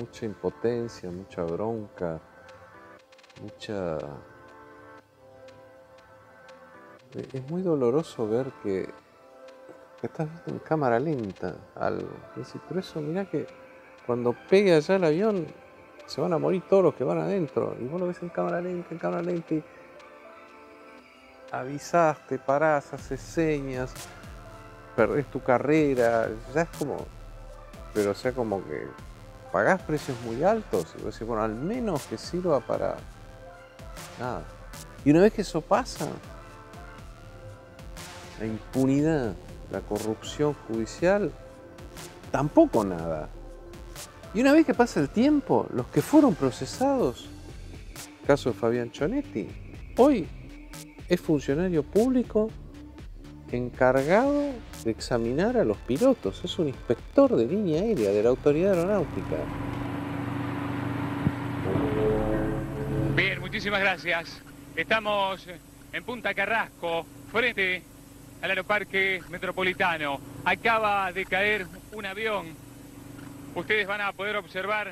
mucha impotencia, mucha bronca, mucha... Es muy doloroso ver que estás viendo en cámara lenta algo. Y decís, pero eso, mirá que cuando pegue allá el avión se van a morir todos los que van adentro. Y vos lo ves en cámara lenta, y avisás, te parás, haces señas, perdés tu carrera. Ya es como... Pero o sea, como que pagás precios muy altos. Y vos decís, bueno, al menos que sirva para... nada. Y una vez que eso pasa, la impunidad, la corrupción judicial, tampoco nada. Y una vez que pasa el tiempo, los que fueron procesados, caso de Fabián Chonetti, hoy es funcionario público encargado de examinar a los pilotos. Es un inspector de línea aérea de la Autoridad Aeronáutica. Bien, muchísimas gracias. Estamos en Punta Carrasco, frente al Aeroparque Metropolitano. Acaba de caer un avión. Ustedes van a poder observar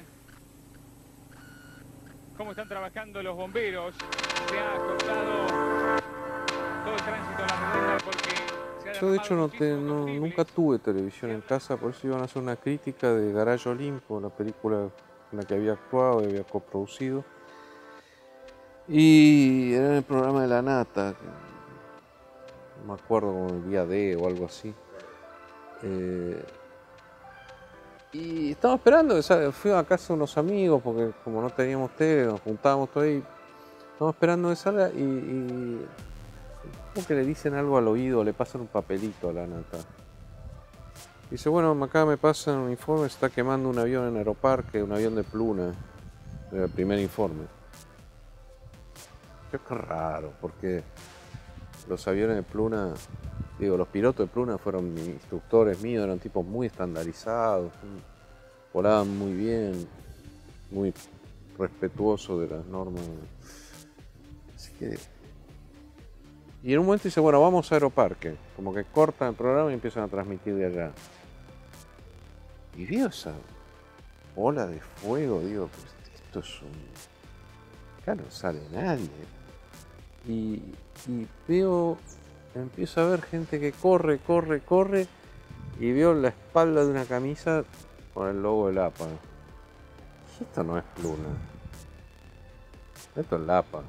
cómo están trabajando los bomberos. Se ha cortado todo el tránsito en la redonda porque... Yo de hecho nunca tuve televisión en casa, por eso iban a hacer una crítica de Garage Olimpo, la película en la que había actuado y había coproducido. Y era en el programa de La Nata, no me acuerdo, como el día D o algo así. Y estaba esperando, fui a casa de unos amigos, porque como no teníamos tele, nos juntábamos todo ahí. Estamos esperando que salga y como que le dicen algo al oído, le pasan un papelito a La Nata. Dice, bueno, acá me pasan un informe, se está quemando un avión en Aeroparque, un avión de Pluna, el primer informe. Qué raro, porque los aviones de Pluna, digo, los pilotos de Pluna fueron instructores míos, eran tipos muy estandarizados, volaban muy bien, muy respetuosos de las normas. Así que... Y en un momento dice, bueno, vamos a Aeroparque. Como que cortan el programa y empiezan a transmitir de allá. Y veo esa ola de fuego, digo, pues esto es un... Acá no sale nadie. Y veo, empiezo a ver gente que corre, y veo la espalda de una camisa con el logo del APA. Y esto no es Pluna. Esto es la APA.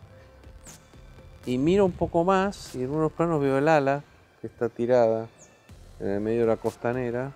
Y miro un poco más y en unos planos veo el ala que está tirada en el medio de la costanera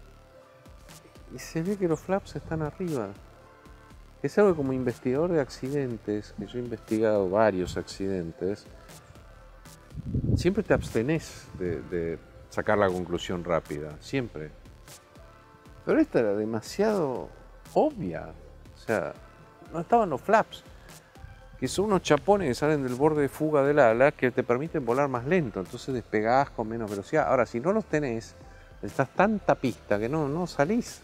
y se ve que los flaps están arriba. Es algo que como investigador de accidentes, que yo he investigado varios accidentes, siempre te abstenés de sacar la conclusión rápida, siempre. Pero esta era demasiado obvia, o sea, no estaban los flaps, que son unos chapones que salen del borde de fuga del ala que te permiten volar más lento, entonces despegás con menos velocidad. Ahora, si no los tenés, estás tanta pista que no salís.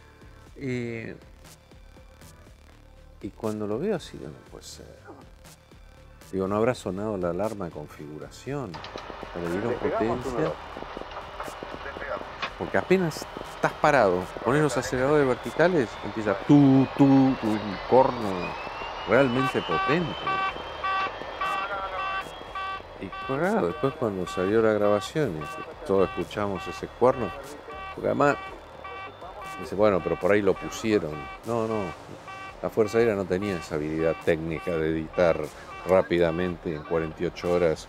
Y cuando lo veo así, no puede ser. Digo, ¿no habrá sonado la alarma de configuración? ¿Le dieron potencia? Porque apenas estás parado, pones los aceleradores verticales, empieza un corno realmente potente. Y claro, después cuando salió la grabación y todos escuchamos ese cuerno, porque además dice, bueno, pero por ahí lo pusieron. No, la Fuerza Aérea no tenía esa habilidad técnica de editar rápidamente en 48 horas.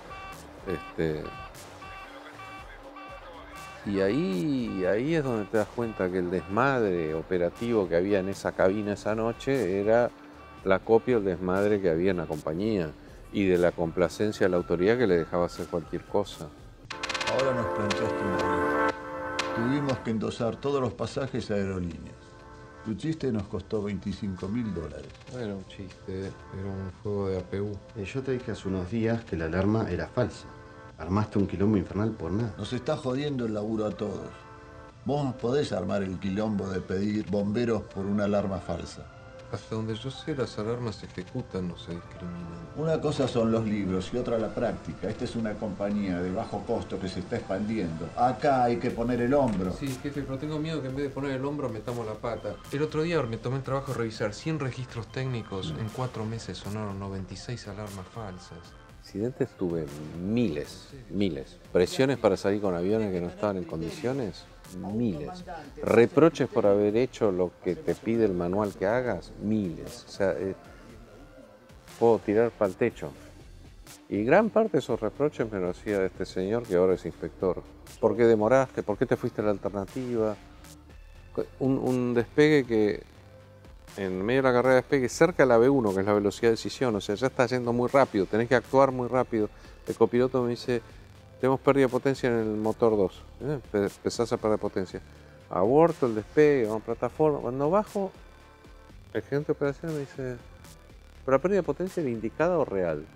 Y ahí es donde te das cuenta que el desmadre operativo que había en esa cabina esa noche era la copia del desmadre que había en la compañía y de la complacencia de la autoridad que le dejaba hacer cualquier cosa. Ahora nos planchaste una vida. Tuvimos que endosar todos los pasajes a aerolíneas. Tu chiste nos costó $25.000. No era un chiste, era un juego de APU. Yo te dije hace unos días que la alarma era falsa. Armaste un quilombo infernal por nada. Nos está jodiendo el laburo a todos. Vos podés armar el quilombo de pedir bomberos por una alarma falsa. Hasta donde yo sé, las alarmas se ejecutan, no se discriminan. Una cosa son los libros y otra la práctica. Esta es una compañía de bajo costo que se está expandiendo. Acá hay que poner el hombro. Sí, jefe, pero tengo miedo que en vez de poner el hombro metamos la pata. El otro día me tomé el trabajo de revisar 100 registros técnicos. En 4 meses sonaron 96 alarmas falsas. Accidentes tuve miles. Presiones para salir con aviones que no estaban en condiciones, miles. Reproches por haber hecho lo que te pide el manual que hagas, miles. O sea, puedo tirar para el techo. Y gran parte de esos reproches me lo hacía este señor que ahora es inspector. ¿Por qué demoraste? ¿Por qué te fuiste a la alternativa? Un despegue que en medio de la carrera de despegue, cerca de la B1, que es la velocidad de decisión, o sea, ya está yendo muy rápido, tenés que actuar muy rápido. El copiloto me dice, tenemos pérdida de potencia en el motor 2, empezás a perder potencia. Aborto el despegue, vamos a plataforma. Cuando bajo, el gerente de operaciones me dice, ¿pero la pérdida de potencia era indicada o real?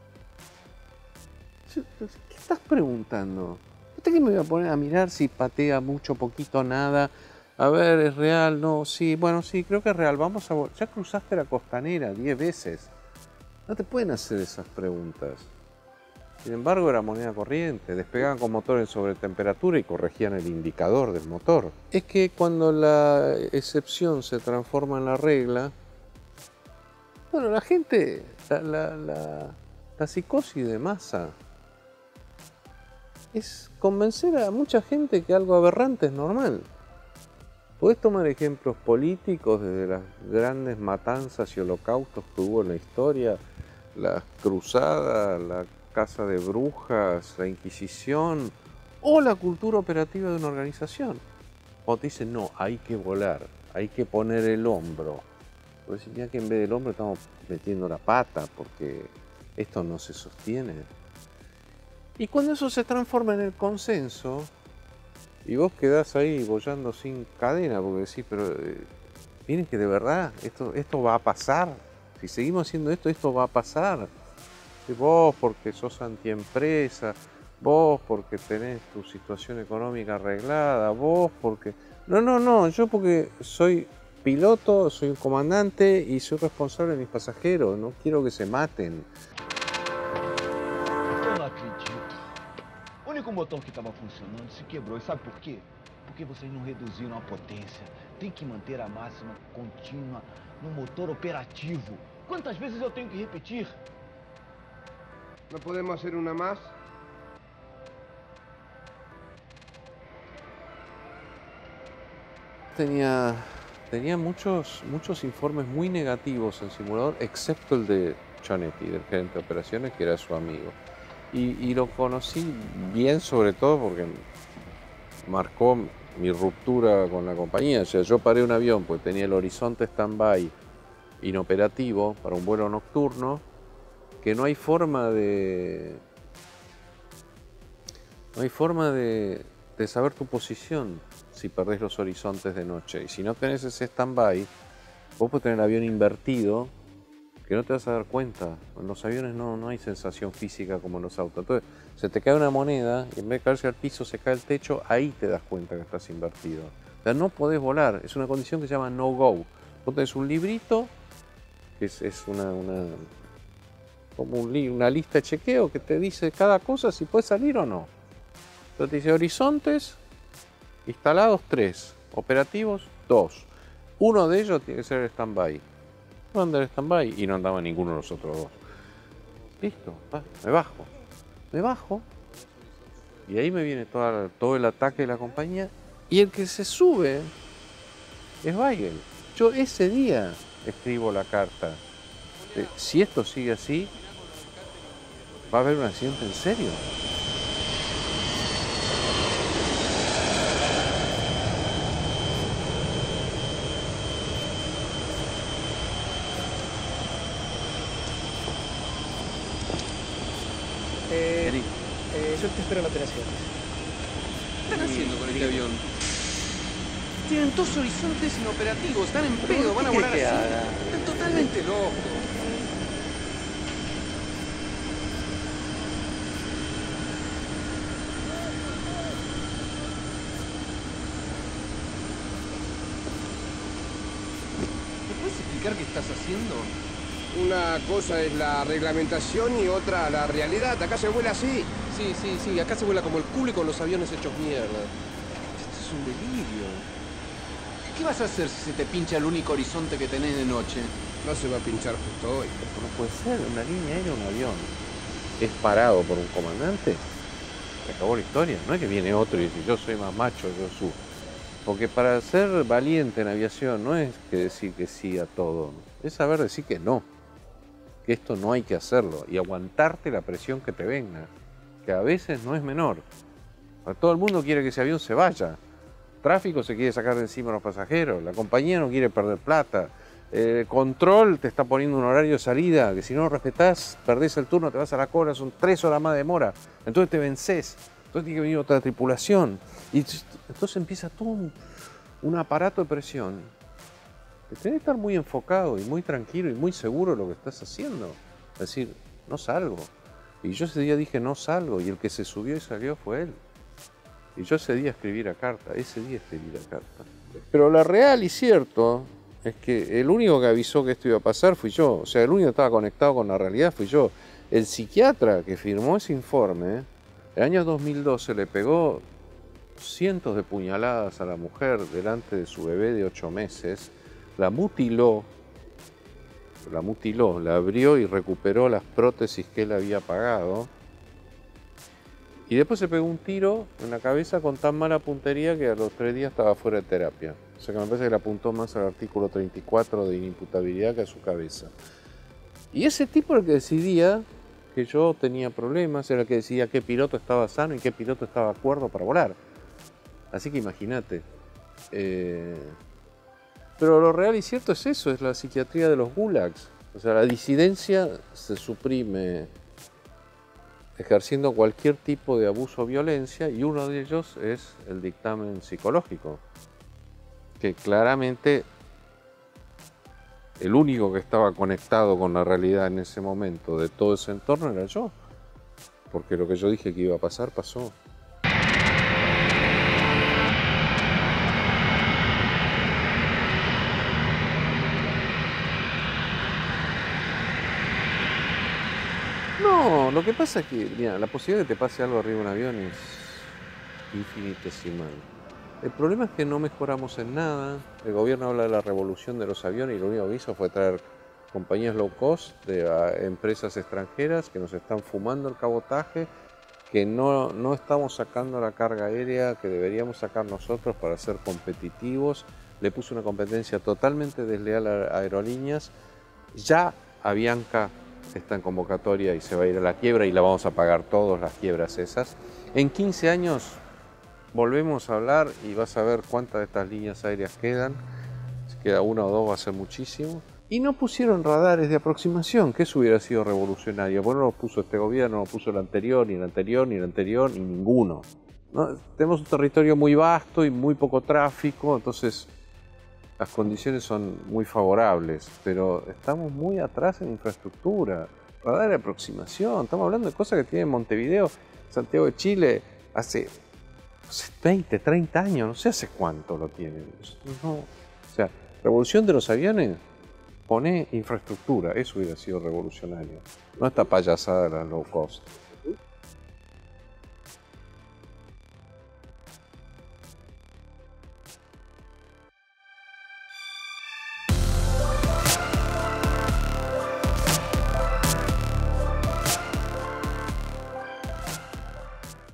¿Qué estás preguntando? ¿Usted qué me voy a poner a mirar si patea mucho, poquito, nada? A ver, ¿es real? No, sí, bueno, sí, creo que es real. Vamos a... Ya cruzaste la costanera 10 veces. No te pueden hacer esas preguntas. Sin embargo, era moneda corriente. Despegaban con motor en sobretemperatura y corregían el indicador del motor. Es que cuando la excepción se transforma en la regla, bueno, la gente, la psicosis de masa es convencer a mucha gente que algo aberrante es normal. Podés tomar ejemplos políticos desde las grandes matanzas y holocaustos que hubo en la historia, las cruzadas, la caza de brujas, la Inquisición o la cultura operativa de una organización. Cuando te dicen, no, hay que volar, hay que poner el hombro. Pues decir, mira que en vez del hombro estamos metiendo la pata porque esto no se sostiene. Y cuando eso se transforma en el consenso, y vos quedás ahí bollando sin cadena, porque decís, pero miren que de verdad esto va a pasar. Si seguimos haciendo esto va a pasar. Y vos porque sos antiempresa, vos porque tenés tu situación económica arreglada, vos porque... No, yo porque soy piloto, soy un comandante y soy responsable de mis pasajeros, no quiero que se maten. Eu não acredito. O único motor que estava funcionando se quebrou. E sabe por quê? Porque vocês não reduziram a potência. Tem que manter a máxima contínua no motor operativo. Quantas vezes eu tenho que repetir? ¿No podemos hacer una más? Tenía muchos informes muy negativos en simulador, excepto el de Chonetti, del gerente de operaciones, que era su amigo. Y lo conocí bien, sobre todo porque marcó mi ruptura con la compañía. O sea, yo paré un avión porque tenía el horizonte stand-by inoperativo para un vuelo nocturno, que no hay forma de saber tu posición si perdés los horizontes de noche. Y si no tenés ese stand-by, vos podés tener el avión invertido, que no te vas a dar cuenta. En los aviones no hay sensación física como en los autos. Entonces, se te cae una moneda y en vez de caerse al piso, se cae el techo, ahí te das cuenta que estás invertido. O sea, no podés volar. Es una condición que se llama no-go. Vos tenés un librito, que es como una lista de chequeo que te dice cada cosa si puedes salir o no. Entonces te dice horizontes, instalados 3, operativos 2. Uno de ellos tiene que ser el stand-by. No andar en stand-by y no andaba ninguno de los otros dos. Listo, me bajo y ahí me viene todo el ataque de la compañía y el que se sube es Weigel. Yo ese día escribo la carta. Si esto sigue así, va a haber un accidente en serio. Yo te espero en la operación. ¿Qué están haciendo con este avión? Tienen 2 horizontes inoperativos, están en pedo, van a volar así. Están totalmente locos. ¿Me puedes explicar explicar qué estás haciendo? Una cosa es la reglamentación y otra la realidad. Acá se vuela así. Sí, acá se vuela como el culo y con los aviones hechos mierda. Esto es un delirio. ¿Qué vas a hacer si se te pincha el único horizonte que tenés de noche? No se va a pinchar justo hoy. No puede ser, una línea aérea, un avión es parado por un comandante, se acabó la historia. No es que viene otro y dice, yo soy más macho, yo subo. Porque para ser valiente en aviación no es que decir que sí a todo, es saber decir que no, que esto no hay que hacerlo y aguantarte la presión que te venga, que a veces no es menor. Todo el mundo quiere que ese avión se vaya, tráfico se quiere sacar de encima a los pasajeros, la compañía no quiere perder plata, el control te está poniendo un horario de salida, que si no lo respetás, perdés el turno, te vas a la cola, son 3 horas más de demora, entonces te vencés, entonces tiene que venir otra tripulación, y entonces empieza todo un aparato de presión. Que tenés que estar muy enfocado y muy tranquilo y muy seguro de lo que estás haciendo. Es decir, no salgo. Y yo ese día dije, no salgo, y el que se subió y salió fue él. Y yo ese día escribí la carta, Pero la real y cierto es que el único que avisó que esto iba a pasar fui yo. O sea, el único que estaba conectado con la realidad fui yo. El psiquiatra que firmó ese informe, el año 2012 le pegó cientos de puñaladas a la mujer delante de su bebé de 8 meses, la mutiló, la abrió y recuperó las prótesis que él había pagado. Y después se pegó un tiro en la cabeza con tan mala puntería que a los 3 días estaba fuera de terapia. O sea que me parece que le apuntó más al artículo 34 de inimputabilidad que a su cabeza. Y ese tipo era el que decidía que yo tenía problemas, era el que decidía qué piloto estaba sano y qué piloto estaba cuerdo para volar. Así que imagínate. Pero lo real y cierto es eso, es la psiquiatría de los gulags. O sea, la disidencia se suprime ejerciendo cualquier tipo de abuso o violencia, y uno de ellos es el dictamen psicológico, que claramente el único que estaba conectado con la realidad en ese momento de todo ese entorno era yo, porque lo que yo dije que iba a pasar, pasó. No, lo que pasa es que, mira, la posibilidad de que te pase algo arriba de un avión es infinitesimal. El problema es que no mejoramos en nada. El gobierno habla de la revolución de los aviones y lo único que hizo fue traer compañías low cost de empresas extranjeras que nos están fumando el cabotaje, que no estamos sacando la carga aérea que deberíamos sacar nosotros para ser competitivos. Le puso una competencia totalmente desleal a aerolíneas. Ya Avianca está en convocatoria y se va a ir a la quiebra y la vamos a pagar todos, las quiebras esas. En 15 años volvemos a hablar y vas a ver cuántas de estas líneas aéreas quedan. Si queda una o dos va a ser muchísimo. Y no pusieron radares de aproximación, que eso hubiera sido revolucionario. Bueno, no lo puso este gobierno, no lo puso el anterior, ni el anterior, ni el anterior, ni ninguno. ¿No? Tenemos un territorio muy vasto y muy poco tráfico, entonces las condiciones son muy favorables, pero estamos muy atrás en infraestructura, radar de aproximación. Estamos hablando de cosas que tiene Montevideo, Santiago de Chile, hace 20, 30 años, no sé hace cuánto lo tienen. No. O sea, revolución de los aviones, pone infraestructura, eso hubiera sido revolucionario. No esta payasada de la low cost.